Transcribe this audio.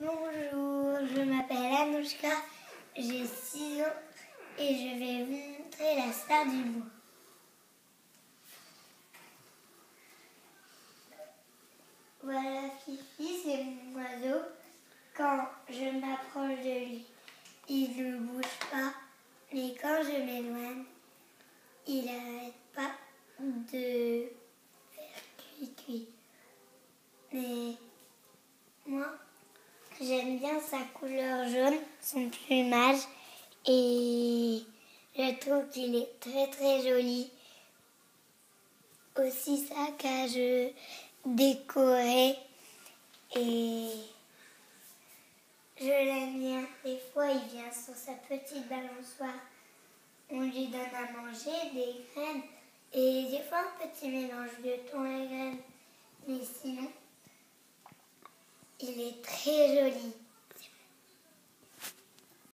Bonjour, je m'appelle Anouchka, j'ai 6 ans et je vais vous montrer la star du bois. Voilà Fifi, c'est mon oiseau. Quand je m'approche de lui, il ne bouge pas, mais quand je m'éloigne, il n'arrête pas de faire cuit-cuit. Mais moi, j'aime bien sa couleur jaune, son plumage, et je trouve qu'il est très très joli. Aussi sa cage décorée, et je l'aime bien. Des fois, il vient sur sa petite balançoire. On lui donne à manger des graines, et des fois un petit mélange de thon et graines. Mais sinon, il est très joli.